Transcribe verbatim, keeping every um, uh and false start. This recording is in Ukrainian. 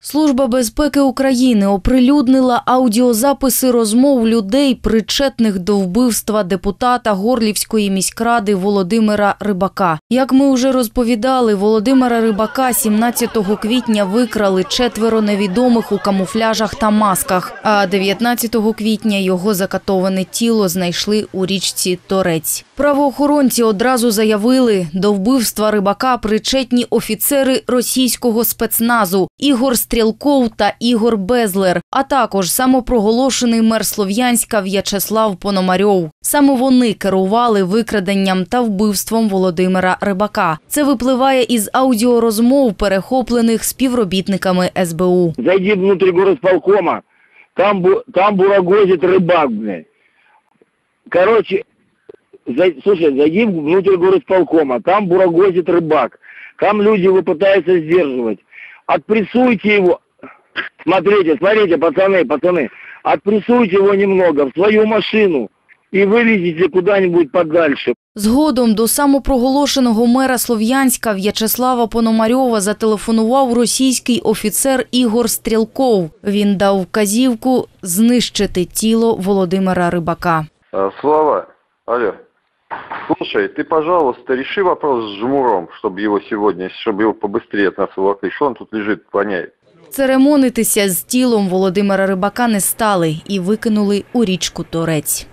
Служба безпеки України оприлюднила аудіозаписи розмов людей, причетних до вбивства депутата Горлівської міськради Володимира Рибака. Як ми вже розповідали, Володимира Рибака сімнадцятого квітня викрали четверо невідомих у камуфляжах та масках, а дев'ятнадцятого квітня його закатоване тіло знайшли у річці Торець. Правоохоронці одразу заявили, до вбивства Рибака причетні офіцери російського спецназу Ігор Стрєлков та Ігор Безлер, а також самопроголошений мер Слов'янська В'ячеслав Пономарьов. Саме вони керували викраденням та вбивством Володимира Рибака. Це випливає із аудіорозмов, перехоплених співробітниками ес бе у. Зайди внутрь горосполкома, там, там бурагозит Рыбак, блядь. Короче, за, слушай, зайди внутрь горосполкома, там бурагозит Рыбак. Там люди его пытаются сдерживать. Отпрессуйте его, смотрите, смотрите, пацаны, пацаны, отпрессуйте его немного в свою машину и вывезите куда-нибудь подальше. Згодом до самопроголошеного мера Слов'янська В'ячеслава Пономарьова зателефонував російський офіцер Ігор Стрєлков. Він дав вказівку знищити тіло Володимира Рибака. Слава, алло. Слушай, ты, пожалуйста, реши вопрос с Жмуром, чтобы его сегодня, чтобы его побыстрее от нас уволокли. Что он тут лежит, воняет? Церемонитися з тілом Володимира Рибака не стали і викинули у річку Торець.